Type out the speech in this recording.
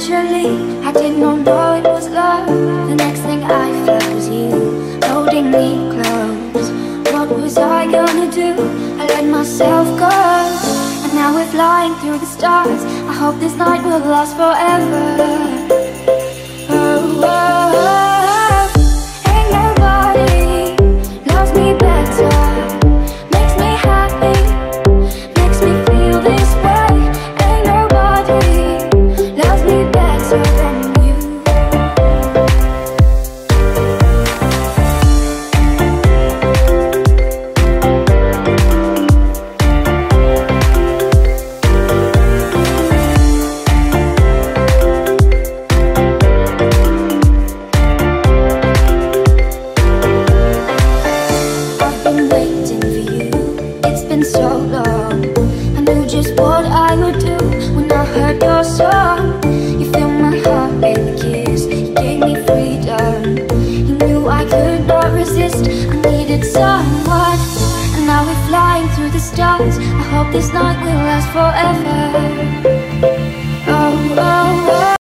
naturally. I did not know it was love. The next thing I felt was you holding me close. What was I gonna do? I let myself go, and now we're flying through the stars. I hope this night will last forever. Oh, oh, oh. Ain't nobody loves me better, makes me happy, makes me feel this way. Ain't nobody loves me better than you. So long, I knew just what I would do when I heard your song. You filled my heart with a kiss, you gave me freedom. You knew I could not resist, I needed someone. And now we're flying through the stars. I hope this night will last forever. Oh, oh, oh.